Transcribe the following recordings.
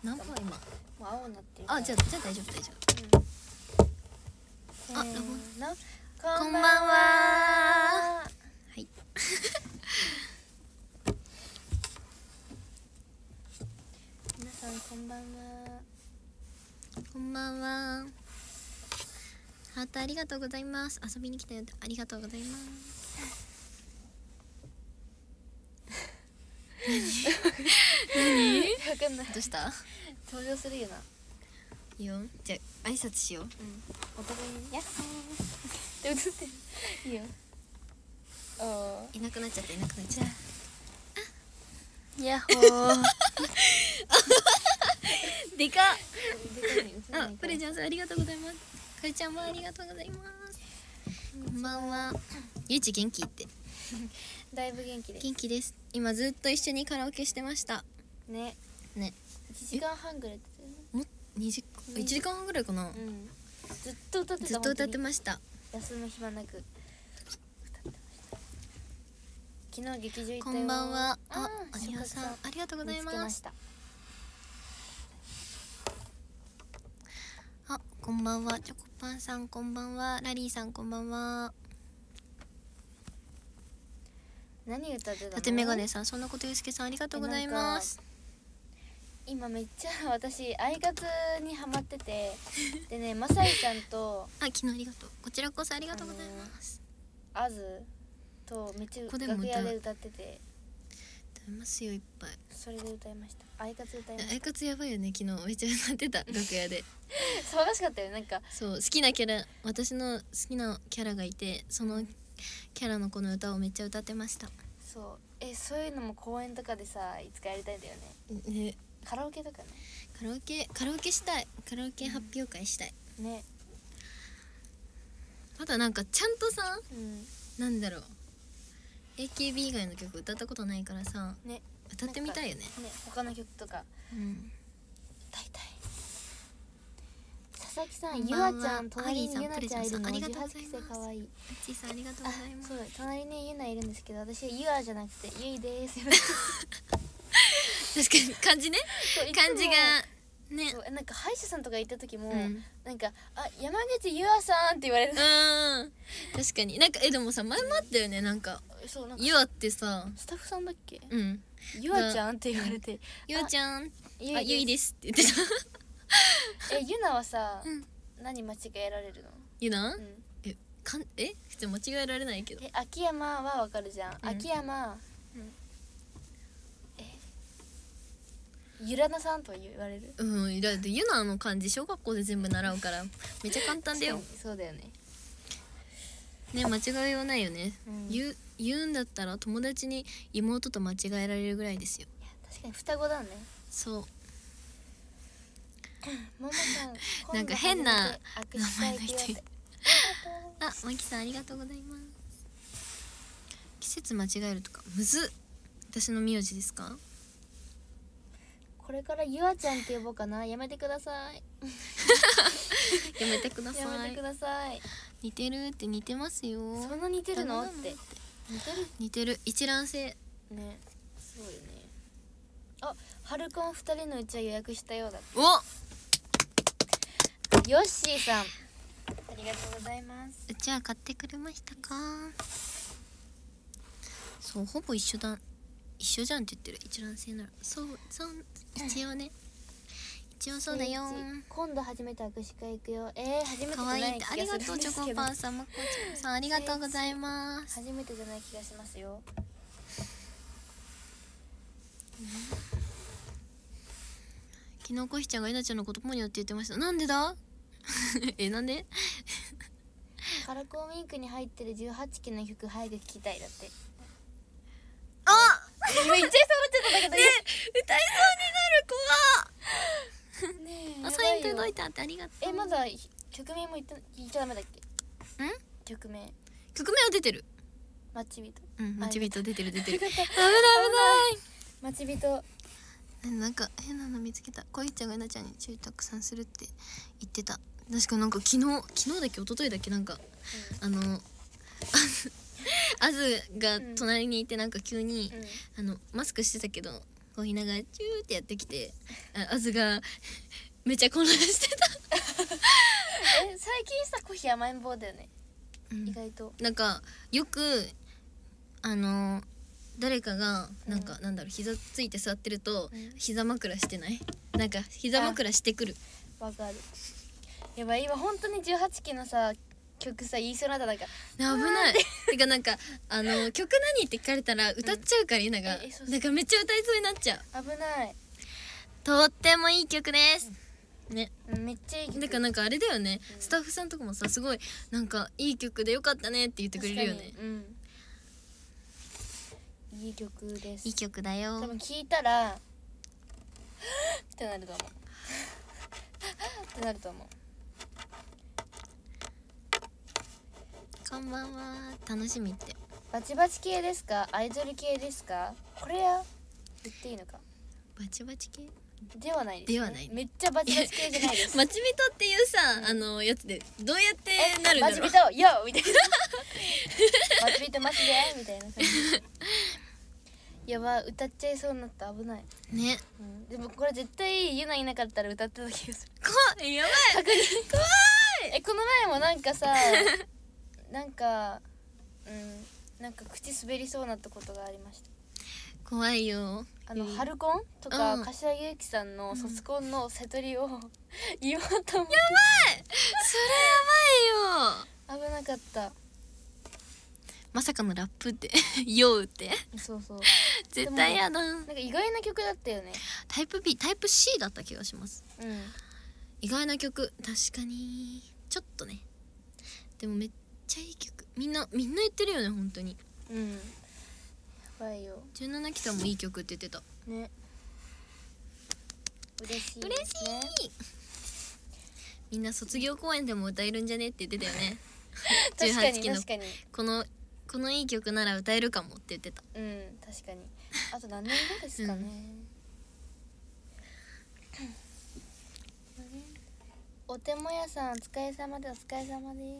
何分今？ もう青になってる。 あ、じゃあ大丈夫大丈夫。あ、ラボこんばんは。 はい。 皆さんこんばんは。 こんばんは。ハートありがとうございます。遊びに来たよってありがとうございます。何？ わかんない。 どうした？ 登場するよな。 いいよ。じゃあ挨拶しよう。 お互いにヤッホー。で映ってる。いいよ。 いなくなっちゃったいなくなっちゃった。 ヤッホー。 でかっ。あ、プレジャーさんありがとうございます。かりちゃんもありがとうございます。こんばんは。ゆうち元気って。 だいぶ元気です。 元気です。今ずっと一緒にカラオケしてました。 ね。 ね。 1時間半ぐらいですよね。 も1時間半ぐらいかな。 ずっと歌ってた。 ずっと歌ってました。 休む暇なく歌ってました。昨日劇場行ったよ。 こんばんは。あ、 あにわさんありがとうございます。あ、こんばんは。チョコパンさんこんばんは。ラリーさんこんばんは。 何歌ってたの？ だってメガネさん、そんなことゆうすけさんありがとうございます。 今めっちゃ私アイカツにハマっててでね、まさいちゃんとあ、昨日ありがとう。こちらこそありがとうございます。 あずとめっちゃ楽屋で歌ってて。 歌いますよいっぱい。 それで歌いました。アイカツ歌いました。 アイカツやばいよね。昨日めっちゃ歌ってた楽屋で。 騒がしかったよ。なんかそう、好きなキャラ、私の好きなキャラがいて、そのキャラの子の歌をめっちゃ歌ってました。 そう、そういうのも公演とかでさ、いつかやりたいんだよね。 ね、 カラオケとかね。 カラオケしたい。カラオケ発表会したい。 ね。 まだなんかちゃんとさ、なんだろう、AKB 以外の曲歌ったことないからさ、 ね、 歌ってみたいよね。 ね、他の曲とか歌いたい。佐々木さん、ゆあちゃん、隣にゆなちゃんいるの。18期生かわいい。 ちいさんありがとうございます。 そうだ、隣にゆな、いるんですけど、私はゆあじゃなくてゆいです。 確かに漢字ね、漢字がね。 なんか歯医者さんとか行った時も、なんか山口ゆあさんって言われる。 確かに。なんかでもさ、前もあったよね。なんかゆあってさ、 スタッフさんだっけ、 ゆあちゃんって言われて、 ゆあちゃん、ゆいですって言ってた。 ゆなはさ、何間違えられるの？ ゆな？普通間違えられないけど。 秋山はわかるじゃん。秋山、ゆらなさんとは言われる？ だってゆなの漢字小学校で全部習うからめっちゃ簡単だよ。 そうだよね。 ね、間違いようないよね。言うんだったら友達に妹と間違えられるぐらいですよ。 いや、確かに双子だね。 そう。 ももさん、 なんか変な名前の人いる。 あ、まきさんありがとうございます。季節間違えるとかむずっ。私の名字ですか？ これからゆあちゃんって呼ぼうかな。やめてください。 やめてください。 やめてください。 似てるって似てますよ。 そんな似てるのって。 似てる。一覧性ね。そうよね。あ、春コン2人のうちは予約したようだ。ヨッシーさん、ありがとうございます。 うちは買ってくれましたか？そう、ほぼ一緒じゃんって言ってる。一覧性ならそう一応ね、一応そうだよ。 今度初めて握手会行くよ。初めてじゃない気がするんですけど。 ありがとうチョコパンさん、まこちゃんさんありがとうございます。 初めてじゃない気がしますよ。 昨日コヒちゃんがえなちゃんのことポニョって言ってました。なんでだ？なんで？ カラコンウィンクに入ってる18期の曲早く聴きたいだって。今言っちゃいそうになっちゃったんだけど。ね、 歌いそうになる。怖っ。ねえ、サイン届いたってありがとう。 まだ曲名も言っちゃダメだっけ？曲名は出てる。 待ち人。 待ち人出てる。危ない。 待ち人。 なんか変なの見つけた。こいちゃんがえなちゃんに注意たくさんするって言ってた。確かなんか昨日だっけ一昨日だっけ、なんかあずが隣にいて、なんか急にマスクしてたけどコーヒーながらチューってやってきて、あずがめちゃ混乱してた最近さコーヒー甘えん坊だよね、意外と。 なんかよく誰かがなんか、なんだろう、膝ついて座ってると、膝枕してない？なんか膝枕してくる。 わかる。やばい、今本当に18期のさ曲さ言いそうになった。なんか危ないてかなんか曲何って聞かれたら歌っちゃうから、ゆながなんかめっちゃ歌いそうになっちゃう。 危ない。 とってもいい曲ですね。 めっちゃいい曲。 だからなんかあれだよね、スタッフさんとかもさ、すごいなんかいい曲でよかったねって言ってくれるよね。 いい曲です。 いい曲だよ。 多分聞いたらってなると思うってなると思う。 こんばんは、楽しみって。 バチバチ系ですか、アイドル系ですか？これや言っていいのか。 バチバチ系ではないです、ね、 ではない。 めっちゃバチバチ系じゃないですマチビトっていうさ、やつでどうやってなるんだろう。 マチビトよみたいなマチビトマジでみたいな感じやば、歌っちゃいそうになった。危ないね、 でもこれ絶対ユナいなかったら歌ってた気がする。 怖い、やばい、 確認怖い。 この前もなんかさなんかなんか口滑りそうなったことがありました。 怖いよ。 春コンとか、柏木由紀さんの卒コンの瀬戸りを言おうと思って。やばい、 それやばいよ。 危なかった。 まさかのラップって酔うって。 そうそう、 絶対やだ。 なんか意外な曲だったよね。 タイプ B、タイプ C だった気がします。意外な曲、確かにちょっとね。でもめっちゃいい曲、みんな言ってるよね、本当に。 やばいよ。 17期間もいい曲って言ってたね。嬉しい、ね、 嬉しい。みんな卒業公演でも歌えるんじゃねって言ってたよね18期のこのいい曲なら歌えるかもって言ってた。 確かに。あと何年後ですかね、お手もやさんお疲れ様で、お疲れ様です。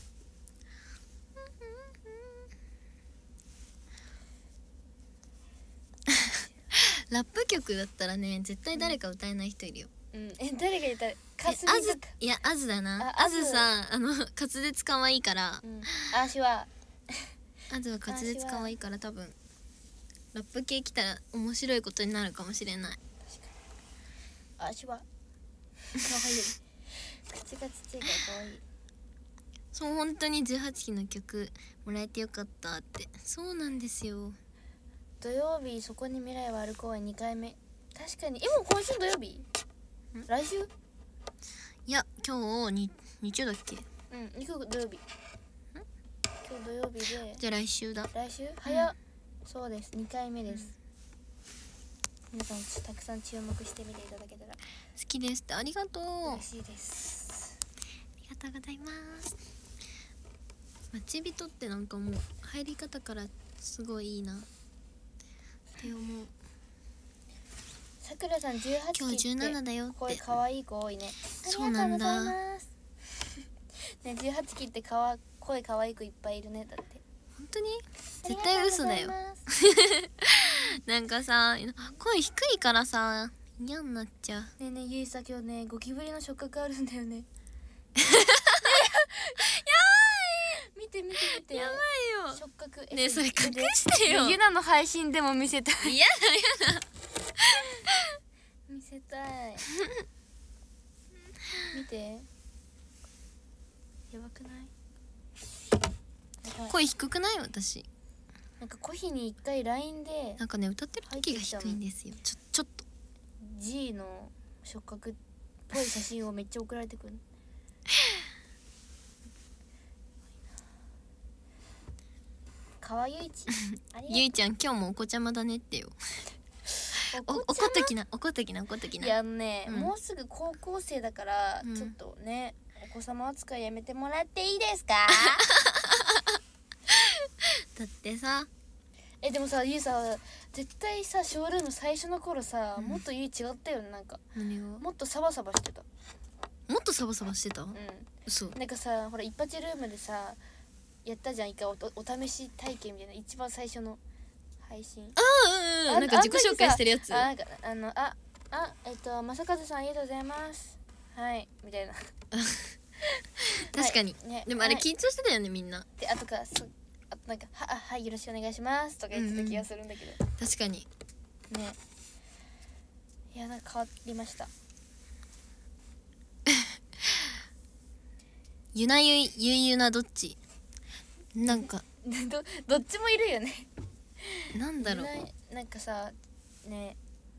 ラップ曲だったらね、絶対誰か歌えない人いるよ。 誰が言ったらかすみとか。 いや、あずだな。あずさ、滑舌可愛いから、 あしはあずは滑舌可愛いから、多分ラップ系来たら面白いことになるかもしれない。確かに。あしは可愛い口がちっちゃいから可愛い。 そう、本当に18期の曲もらえてよかったって。そうなんですよ。 土曜日そこに未来はある公演2回目。確かに。もう今週土曜日？来週？ いや、今日日曜だっけ？ 今日土曜日。今日土曜日で。 じゃあ来週だ。 来週？早っ。そうです。2回目です。皆さんたくさん注目してみていただけたら。 好きですって、ありがとう。 嬉しいです。 ありがとうございます。待ち人ってなんかもう入り方からすごいいいなって思う。 さくらさん18期って今日17だよって声可愛い子多いね。 そうなんだ。 ね、18期って声可愛い子いっぱいいるね。だって本当に絶対嘘だよなんかさ、声低いからさ嫌になっちゃう。 ねえねえ、ゆいさ今日ねゴキブリの触覚あるんだよねやばい、見てやばいよ。 触覚。 ねえ、それ隠してよ。 ゆなの配信でも見せたい。 嫌だ見せたい見て、やばくない？ 声低くない？私なんかコヒに一回 LINE でなんかね、歌ってる時が低いんですよ。ちょっと G の触覚っぽい写真をめっちゃ送られてくるかわゆいちゆいちゃん今日もお子ちゃまだねってよ怒っときな。 いやね、もうすぐ高校生だから、ちょっとねお子様扱いやめてもらっていいですかだってさ、 でもさ、ゆいさ絶対さショールーム最初の頃さ、もっとゆい違ったよね。なんか何が？ もっとサバサバしてた。 もっとサバサバしてた？嘘。 なんかさ、ほら一発ルームでさやったじゃん、一回お試し体験みたいな。一番最初の配信。 なんか自己紹介してるやつ。 なんか正和さんありがとうございますはいみたいな確かに、 はいね、 でもあれ緊張してたよねみんな。 であとなんかはいよろしくお願いしますとか言ってた気がするんだけど、 確かにね。いやなんか変わりました。 ゆなゆいゆいゆなどっちなんかどっちもいるよね。 なんだろう、 なんかさね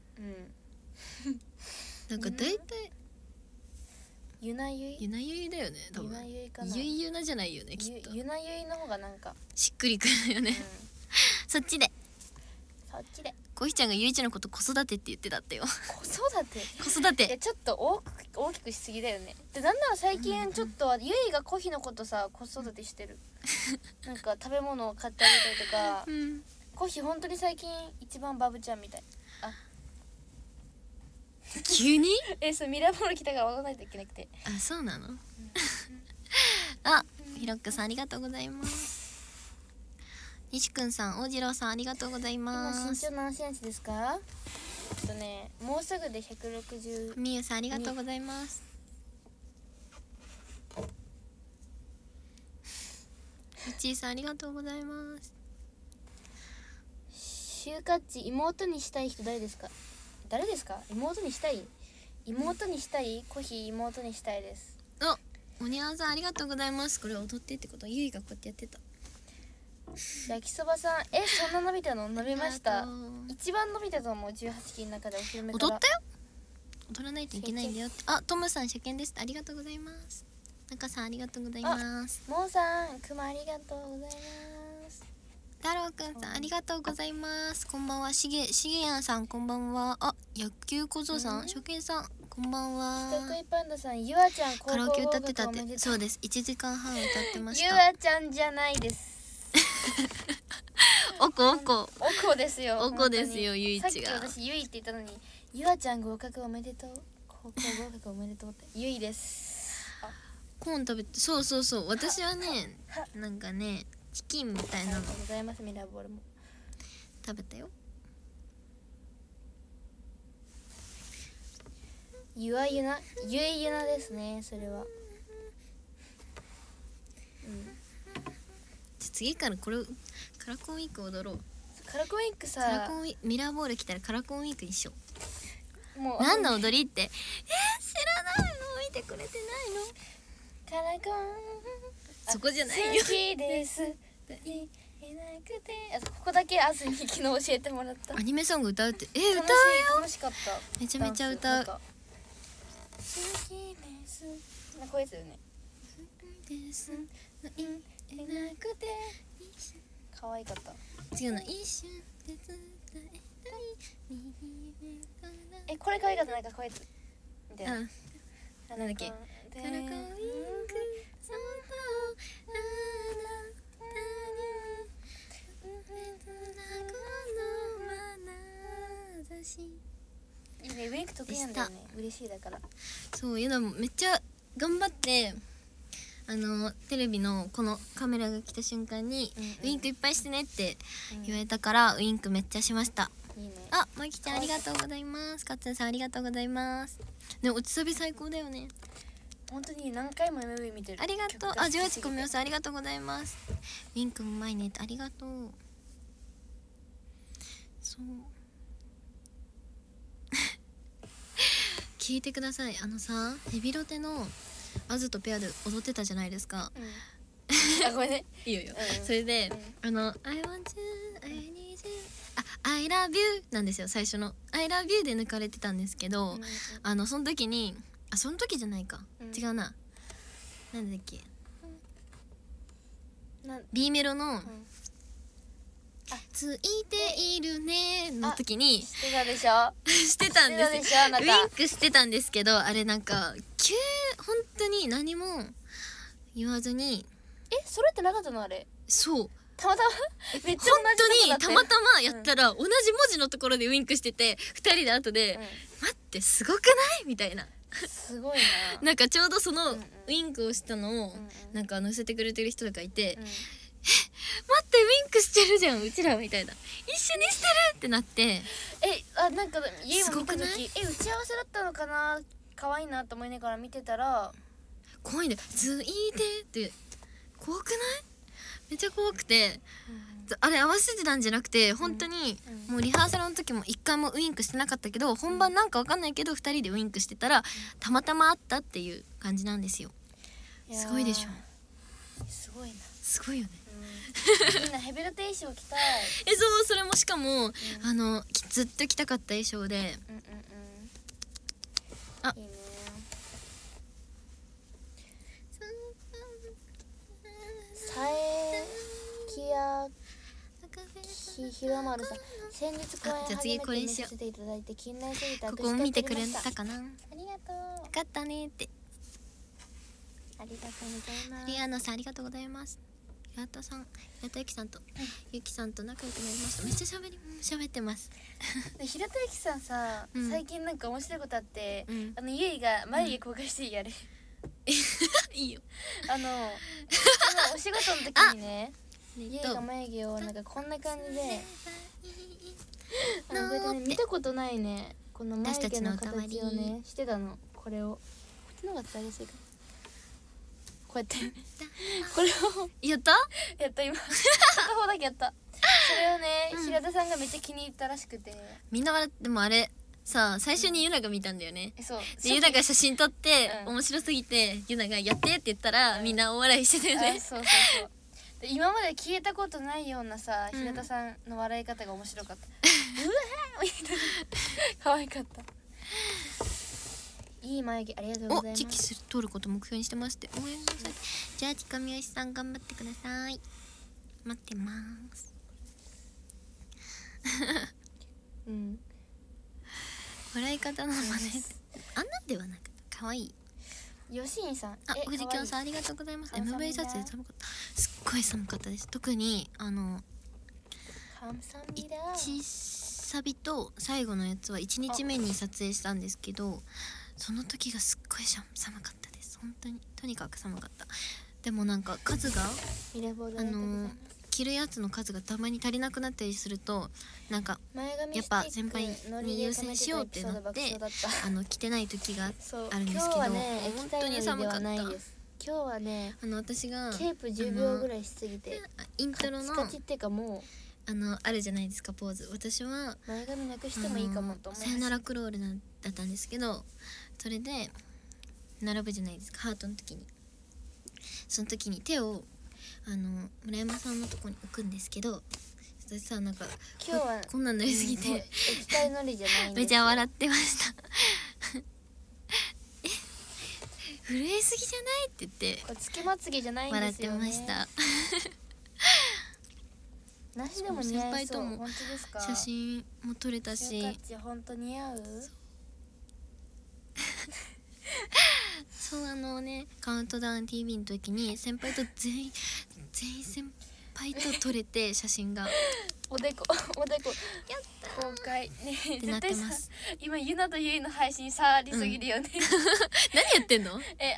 なんか大体ゆなゆいゆなゆいだよね多分。 ゆなゆいかな。 ゆいゆなじゃないよねきっと。 ゆなゆいの方がなんかしっくりくるよね、そっちで。 そっちで。 こひちゃんがゆいちゃんのこと子育てって言ってたってよ。 子育て子育て。 いやちょっと大きくしすぎだよね。でなんなら最近ちょっとゆいがコヒのことさ子育てしてる。なんか食べ物を買ってあげたりとか、コヒ本当に最近一番バブちゃんみたい。 急にそうミラーボール来たから渡らないといけなくて。 そうなの、あ、ひろっくさんありがとうございます。西くんさん、大次郎さんありがとうございます。 今身長何センチですか？もうすぐで160。 みゆさんありがとうございます。みちーさんありがとうございます。 就活地妹にしたい人誰ですか？誰ですか？妹にしたいコヒ妹にしたいです。 おにゃんさんありがとうございます。これ踊ってってこと？ゆいがこうやってやってた。 焼きそばさんそんな伸びたの？伸びました。一番伸びたと思う。18期の中でお披露目から踊ったよ。踊らないといけないんだよって。トムさん初見です。ありがとうございます。中さんありがとうございます。 もんさんくまありがとうございます。 太郎くんさんありがとうございます。こんばんは。しげやんさんこんばんは。野球小僧さん、初見さんこんばんは。 人食いパンダさん、ゆあちゃん高校カラオケ歌ってたっ合格おめでとう。 て。そうです。1時間半歌ってました。 ゆあちゃんじゃないです。 おこですよ。 おこですよ、ゆいちが。 さっき私ゆいって言ったのに、ゆあちゃん合格おめでとう。高校合格おめでとうってゆいです。 コーン食べて、そう私はね、なんかねチキンみたいなのありがとうございます。ミラーボールも食べたよ。 ゆいゆなですね、それは。 次からこれカラコンウィーク踊ろう。 カラコンウィークさ、 カラコンウィークミラーボール来たらカラコンウィーク一緒。 もう何の踊りって、知らないの？見てくれてないの？ カラコンそこじゃないよ。 好きですいなくてここだけあずに昨日教えてもらった。 アニメソング歌うって歌うよ。 楽しかった。 めちゃめちゃ歌う。 好きですなんかこういうやつだよね。 ですいなくて可愛かった。 違うの。一瞬で伝えたい。 これ可愛かった。なんかこういうやつみたいな。 なんだっけ。カラコンウィークそのあなたに眼差し。 いいね、ウィンク得意なんだよね。嬉しいだから。 そうでもめっちゃ頑張ってテレビのこのカメラが来た瞬間に、ウインクいっぱいしてねって言われたから、ウインクめっちゃしました。 いいね。 まきちゃんありがとうございます。かっつんさんありがとうございます。ね、落ちサビ最高だよね。 本当に何回も MV 見てる。 ありがとう。18個目さんありがとうございます。ウインクもうまいね。ありがとう。そう聞いてください。ヘビロテのアズとペアで踊ってたじゃないですか。 ごめんね。 いいよ。それでI want you I need you I love you なんですよ。最初の I love you で抜かれてたんですけど、その時にその時じゃないか、違うな。なんだっけ、B メロのついているねの時にしてたでしょ。 してたんですよ。ウインクしてたんですけど、あれなんか本当に何も言わずに。 それってなかったの？あれそうたまたまめっちゃ本当にたまたまやったら、同じ文字のところでウインクしてて、2人で後で待ってすごくないみたいな。 すごいな。 なんかちょうどそのウインクをしたのをなんか載せてくれてる人がいて、待ってウィンクしてるじゃんうちらみたいな、一緒にしてるってなって、 なんか家も見たすごくない？ 時打ち合わせだったのかな、可愛いなと思いながら見てたら怖いんだよ。ついてって怖くない？めっちゃ怖くて、あれ合わせてたんじゃなくて本当にもうリハーサルの時も一回もウインクしてなかったけど、本番なんかわかんないけど2人でウインクしてたらたまたまあったっていう感じなんですよ。すごいでしょ。 すごいな。 すごいよね。 みんなヘビロテ衣装着たい。 そう、それもしかも、ずっと着たかった衣装で、あ、 いいね。さえきやひろまるさん、先日公演初めて見させていただいて気になりすぎてここを見てくれたかな。 ありがとう。 よかったねって。 ありがとうございます。 リアノさんありがとうございます。平田さん、平田ゆきさんと、ゆきさんと仲良くなりました。めっちゃ喋ってます。 平田ゆきさんさ、最近なんか面白いことあって、ゆいが眉毛公開してやる。 いいよ。 お仕事の時にね、ゆいが眉毛をなんかこんな感じで、これね見たことないね、この眉毛の形をねしてたの。これをこっちの方が伝えやすいかな。こうやってこれをやった今片方だけやった。それをね、平田さんがめっちゃ気に入ったらしくて、 みんな笑って。でもあれさあ最初にユナが見たんだよね。 そうでユナが写真撮って、面白すぎてユナがやってって言ったら、みんな大笑いしてたよね。 そうで今まで消えたことないようなさ、平田さんの笑い方が面白かった。うわーみたいな可愛かった。いい眉毛ありがとうございます。 チキス通ること目標にしてますって。応援なさい。じゃあちかみよしさん頑張ってください。待ってます。笑い方の真似あんなんではなく可愛い。 よしんさん、 藤京さんありがとうございます。 MV 撮影寒かった。すっごい寒かったです。特に1サビと最後のやつは1日目に撮影したんですけど、その時がすっごい寒かったです。本当にとにかく寒かった。でもなんか数が着るやつの数がたまに足りなくなったりすると、なんかやっぱ先輩に優先しようってなって着てない時があるんですけど、本当に寒かった。今日はね私がケープ10秒ぐらいしすぎてイントロのカチっていうかもうあるじゃないですかポーズ。私は前髪なくしてもいいかもと思います。 さよならクロールだったんですけど、それで並ぶじゃないですかハートの時に。その時に手を村山さんのとこに置くんですけど、私さなんか今日はこんなんなりすぎて、 液体のりじゃないんですよ。 めちゃ笑ってました震えすぎじゃないって言ってこれつけまつげじゃないんですよね。 笑ってましたなしでも似合いそう。本当ですか？ 写真も撮れたし、 本当似合うそうカウントダウン TV の時に先輩と全員先輩と撮れて写真がおでこやった公開ね。 ってなってます。 今ゆなとゆいの配信触りすぎるよね、 何やってんの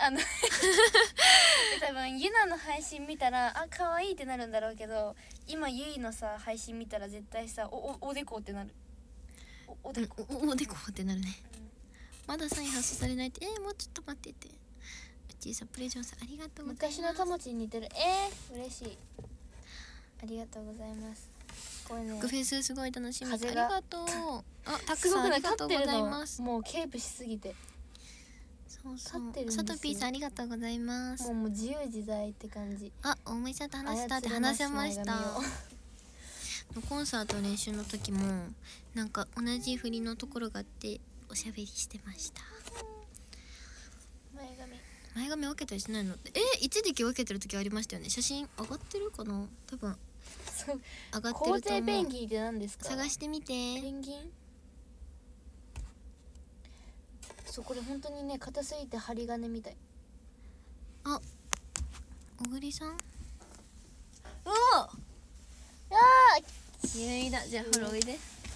多分ゆなの配信見たら可愛いってなるんだろうけど、今ゆいのさ配信見たら絶対さおでこってなる。おでこってなるね、まだサイン発送されないって。もうちょっと待ってて。うちさプレジョンさんありがとうございます。 昔の友達に似てる。嬉しい。ありがとうございます。これねフェスすごい楽しみ。あり風ががとう。たくさんありがとうございます。 もうケープしすぎてそう立ってるんですよ。 サトピーさんありがとうございます。 もう自由自在って感じ。 大森さんと話したって話せました。コンサート練習の時もなんか同じ振りのところがあっておしゃべりしてました。前髪分けたりしないのって。一時期分けてる時ありましたよね。写真上がってるかな。多分上がってると思う。 皇帝ペンギンって何ですか？ 探してみて。 ペンギン。そうこれ本当にね硬すぎて針金みたい。 小栗さん。ゆいだ。じゃあフォローおいで。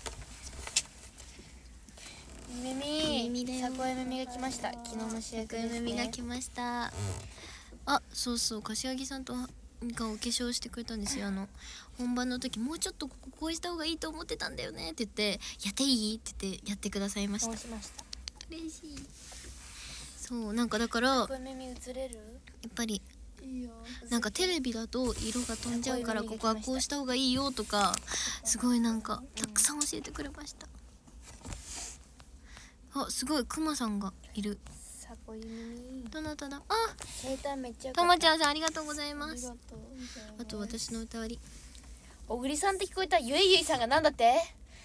さこえ耳が来ました。昨日の主役ですね。 耳が来ました。そう柏木さんとがお化粧してくれたんですよ。 本番の時もうちょっとこここうした方がいいと思ってたんだよねって言ってやっていいって言ってやってくださいました。 直しました。 嬉しい。そうなんかだからやっこれ耳映れる？ ぱりいいよ。 なんかテレビだと色が飛んじゃうからここはこうした方がいいよとかすごいなんかたくさん教えてくれました。あ、すごいクマさんがいる。 さこゆみ。 どなただ。あ、 生誕めっちゃよかった。 たまちゃんさんありがとうございます。 ありがとう。 あと私の歌割り。 小栗さんって聞こえた。ゆいゆいさんがなんだって？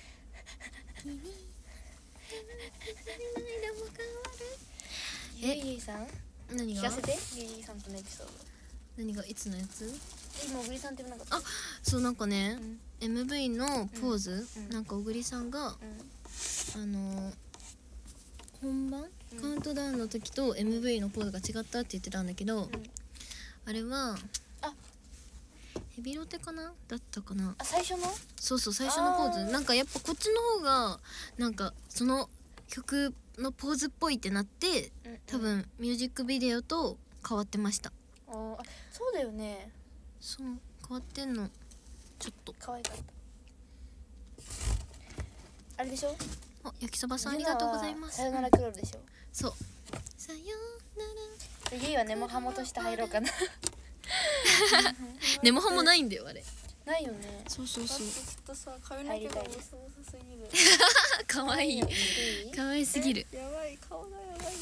ゆいゆいさん何が聞かせて。ゆいゆいさんとのエピソード。 何がいつのやつ？ 今小栗さんって言わなかった？ あ、そうなんかね、 うん、 MV のポーズ、 うんなんか小栗さんが、 うん本番、カウントダウンの時と MV のポーズが違ったって言ってたんだけど、あれはヘビロテかなだったかな。 あ、最初の？ そうそう、最初のポーズなんかやっぱこっちの方がなんかその曲のポーズっぽいってなって多分ミュージックビデオと変わってました。 あ、そうだよね。 そう変わってんのちょっと可愛かった。あれでしょ？ あ、焼きそばさんありがとうございます。 さよならクロールでしょ。 そうさよなゆいはネモハモとして入ろうかな。 らネモハもないんだよあれ。 ないよね。 そうそうそう。 ちょっとさ髪の毛がボサボサすぎる。 かわいいかわいすぎる。 やばい顔がやばいって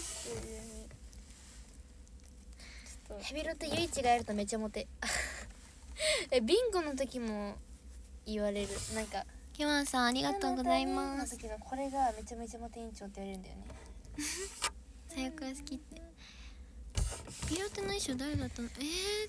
ちょっとヘビロテゆいちがやるとめちゃモテ。ビンゴの時も言われる。なんかきわんさんありがとうございます。 の時のこれがめちゃめちゃモテ委員長って言われるんだよね。 さよくは好きってピロテの衣装誰だったの？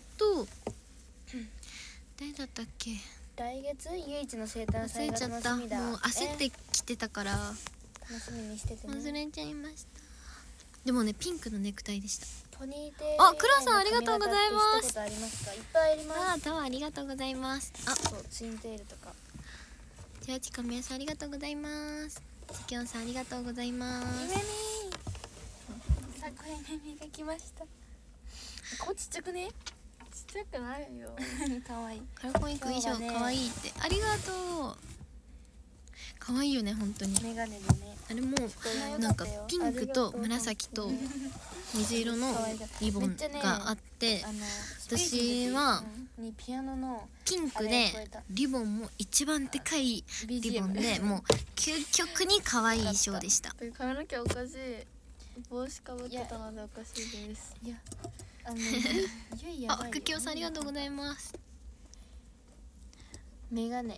誰だったっけ？ 来月ゆいちの生誕忘祭がれちゃった。もう楽しみだ。 焦ってきてたから楽しみにしててね。 忘れちゃいました。でもねピンクのネクタイでした。 ポニーテール。 あ、クラさんありがとうございます。 したことありますか？いっぱいあります。 あ、どうもありがとうございます。あ、 そう、ツインテールとか。 じゃあちかみやさんありがとうございます。ちきょんさんありがとうございまゆめす。 みさこゆめみが来ました。こちっちゃくね？ ちっちゃくないよ。 かわいい。 カラコンインク衣装かわいいってありがとう。かわいいよね本当に。 メガネでね。 あれもなんかピンクと紫と水色のリボンがあって私はピアノのピンクでリボンも一番でかいリボンでもう究極に可愛い衣装でした。 髪の毛おかしい。帽子かぶってたのでおかしいです。 いやゆいやばいよ。 福京さんありがとうございます。 メガネ。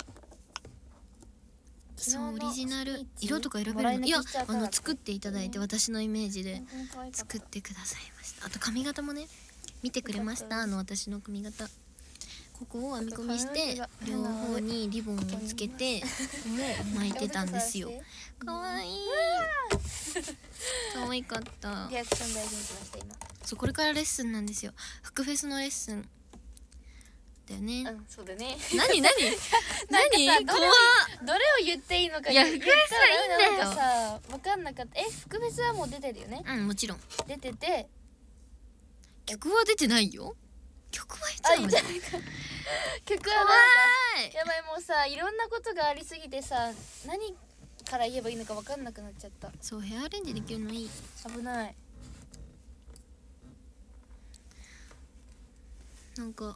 そうオリジナル色とか選べるの？いや作っていただいて私のイメージで作ってくださいました。あと髪型もね見てくれました。私の髪型ここを編み込みして両方にリボンをつけてここを巻いてたんですよ。かわいいかわいかった。 リアクション大事にしました今。 そうこれからレッスンなんですよ。福フェスのレッスンだよね。 そうだね。 何なんかさどれを言っていいのか。 いや福フェスはいいんだよ。 なんかさ分かんなかった。福フェスはもう出てるよね。 うんもちろん出てて曲は出てないよ。曲はいついいじゃないか。曲はなんかやばいもうさいろんなことがありすぎてさ何から言えばいいのか分かんなくなっちゃった。 そうヘアアレンジできるのいい。 危ない。 なんか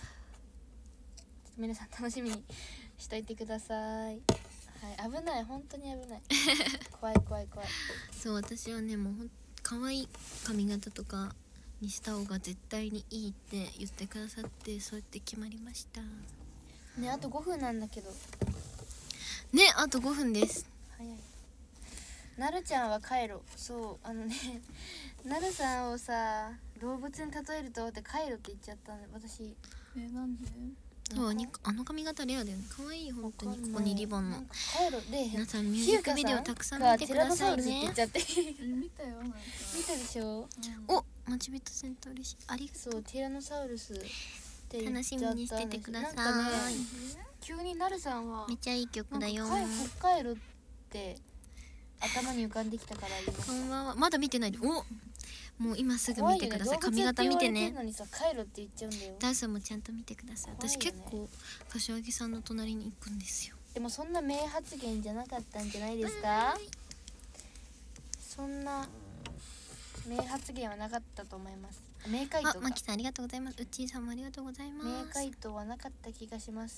皆さん楽しみにしといてください。はい、危ない本当に危ない。怖い怖い怖い。 そう私はねもう可愛い髪型とかにした方が絶対にいいって言ってくださってそうやって決まりましたね。あと5分なんだけどね。あと5分です。 早い。なるちゃんはカイロ。そうなるさんをさ動物に例えるとってカイロって言っちゃったんで私。 なんで？ そうあの髪型レアだよね。可愛い本当に。ここにリボンのカイロで皆さんミュージックビデオたくさん見てくださいね。 見たでしょ。 お待ち人センター嬉しい。ありがとう。 そうティラノサウルスって楽しみにしててください。 急になるさんはめっちゃいい曲だよ。 北海道って頭に浮かんできたから今。 こんばんは。まだ見てないで。 もう今すぐ見てください。髪型見てね。 のにさ帰るって言っちゃうんだよ。 ダーさんもちゃんと見てください。私怖いよね結構柏木さんの隣に行くんですよ。 でもそんな名発言じゃなかったんじゃないですか。そんな名発言はなかったと思います。名回答か。 マキさんありがとうございます。うっちーさんもありがとうございます。 名回答はなかった気がします。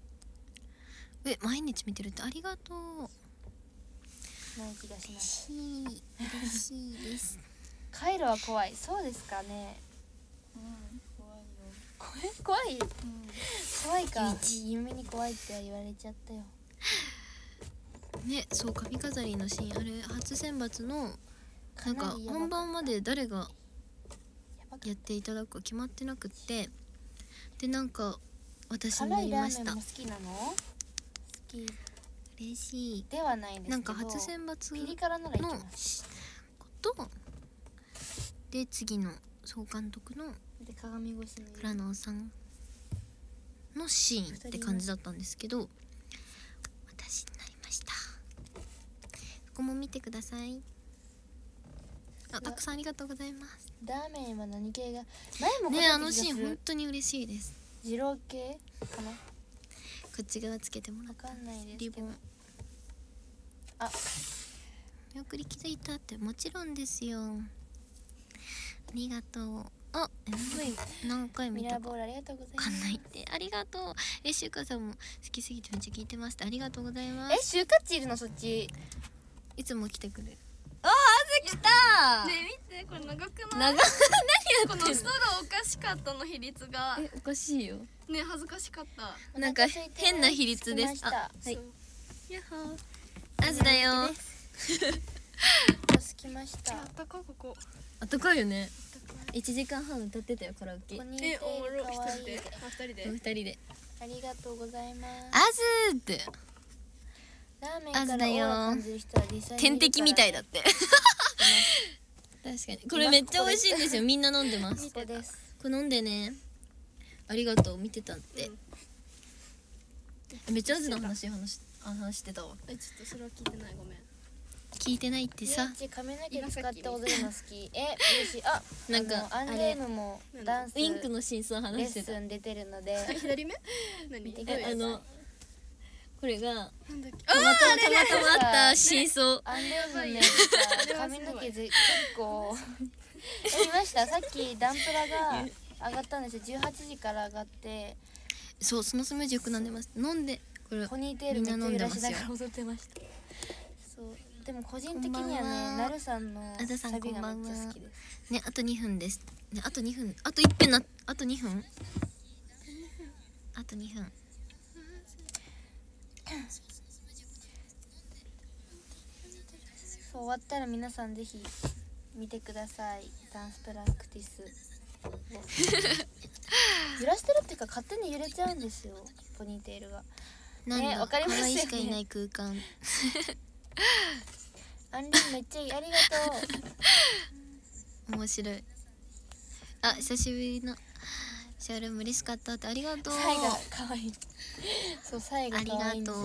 毎日見てるってありがとう。 ない気がします。 嬉しいです。 帰るは怖い。そうですかね。怖い、怖いか。夢に怖いって言われちゃったよね。そう、髪飾りのシーン、あれ初選抜のなんか本番まで誰がやっていただくか決まってなくって、でなんか私になりました。 辛いラーメンも好きなの？好き。 嬉しい。 ではないんですけど、 なんか初選抜ピリ辛なら行きのますことで、次の総監督ので鏡越しに倉野さんのシーンって感じだったんですけど、私になりました。そこも見てください。たくさんありがとうございます。 ラーメンは何系が前もね、あのシーン本当に嬉しいです。 二郎系かな。 こっち側つけてもらったわかんないですけど、 リボン。 あ、 見送り気づいたって、もちろんですよ。ありがとう。何回見ミたかラーボールありがとうございます。 わかんないって、ありがとう。しゅうかさんも好きすぎてめっちゃ聞いてました。ありがとうございます。 シューカッチいるのそっち。 いつも来てくれる。 あずきたねえ見て、これ長くない？ 何やこのストローおかしかったの比率がおかしいよ。 ね、恥ずかしかった。 なんか変な比率です。 あ、 はい。 やっほー。 あずだよ。 着きました。 あったかここ。 あったかいよね。1時間半歌ってたよ、カラオケ。 ここにいておもろ可愛い。 一人で。あ、二人で。 2人で。 ありがとうございます。 あずーって。 ラーメンからオーラ感じる人は実際に天敵みたいだって。確かに。これめっちゃ美味しいんですよ。みんな飲んでます。 ここです。 これ飲んでね。ありがとう、見てたって。めっちゃあずの話してたわ。 ちょっとそれは聞いてない、ごめん。 聞いてないってさ。 髪の毛使って踊るの好き。嬉しい。あ、 なんかアンレームもダンスウインクの真相レッ話してた。 スン出てるので。 左目？何？ これがなんだっけ？ たまたまあった真相。 アンレームのやつさ、髪の毛結構見ました。さっきダンプラが上がったんですよ。18時から上がって、 そう、そのスムージーよく飲んでます。飲んでこれポニーテールめっちゃ揺らしながら踊ってました。そう、でも個人的にはね、なるさんのサビがめっちゃ好きです。 ね、あと2分です。ね、あと2分。あと1分な。あと2分。あと2分。 そう、終わったら皆さんぜひ見てください。ダンスプラクティス揺らしてるっていうか勝手に揺れちゃうんですよ、ポニーテールが。 なんだ、 わかりますよね。 可愛いしかいない空間。 アンリンめっちゃいい、ありがとう。 面白い。あ、久しぶりのシャールも嬉しかったって、ありがとう。 サイが可愛い。そう、サイが可愛いんですよ。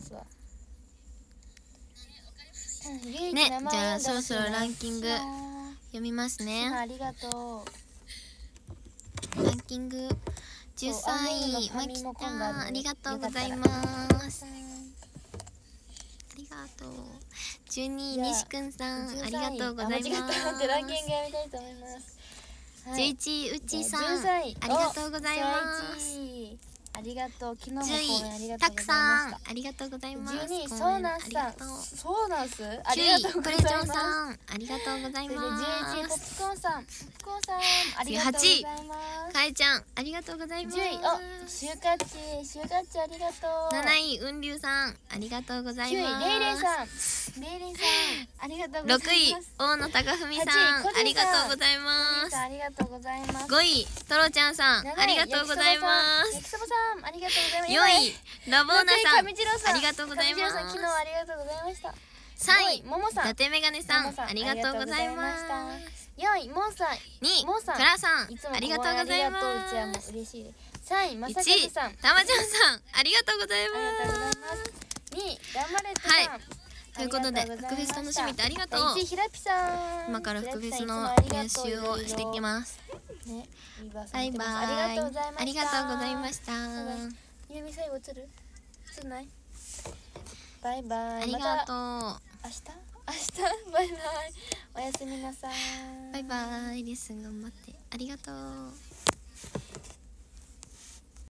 ね、じゃあそろそろランキング読みますね。 ありがとランキング13位マキタン、ありがとうございます。ありがとう。12位西くんさん、ありがとうございます。 ランキング読みたいと思います。 11位うっちーさん、ありがとうございます。 ありがとう。昨日も公演ありがとうございました。 たくさんありがとうございます。 12位ソーナスさん、ソーナスありがとうござい 9位プレジョンます。 さん、ありがとうございます。 11位ポップコーンさん、ありがとうございます。 かえちゃん、ありがとうございます。 10位シューカッチありがとう。 7位雲龍さん、ありがとうございます。 9位レイレイさん、ありがとうございます。 6位大野貴文さん、ありがとうございます。 ありがとうございます。 5位トロちゃんさん、ありがとうございます。 焼きそばさん、ありがとうございます。 4位ラボーナさん、 上次郎さん、 ありがとうございます。 昨日ありがとうございました。 3位ももさん、 伊達メガネさん、ありがとうございます。 4位モンさん、 2位クラさん、ありがとうございます。 うちはもう嬉しいです。3位まさか 1位さん、 たまちゃんさん、ありがとうございありがとうございます。 ます。2位頑張れってさん、 ということで福フェス楽しみってありがとう。 1位ひらぴさん、 今から福フェスの練習をしていきますね。 バイバイ。 ありがとうございました。 ありがとうございました。 ゆみ最後映る？映んない？バイバイ。 ありがとう。 また明日バイバイ。おやすみなさい。 バイバイ。リスン頑張って。ありがとう。